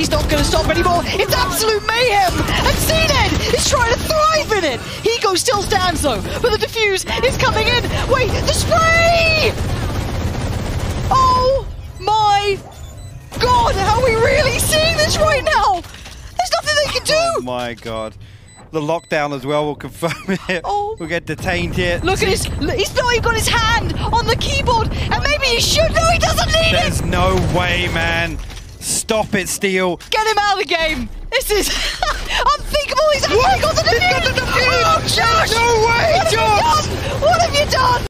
He's not going to stop anymore. It's absolute mayhem. And Zened is trying to thrive in it. Hego still stands though, but the defuse is coming in. Wait, the spray! Oh my God, are we really seeing this right now? There's nothing they can do. Oh my God. The lockdown as well will confirm it. Oh. We'll get detained here. Look at his, he's not even got his hand on the keyboard, and maybe he should. No, he doesn't need it. There's no way, man. Stop it, Steel. Get him out of the game. This is unthinkable. He's actually got the defuse. Oh, Josh! No way, Josh! What have you done? What have you done?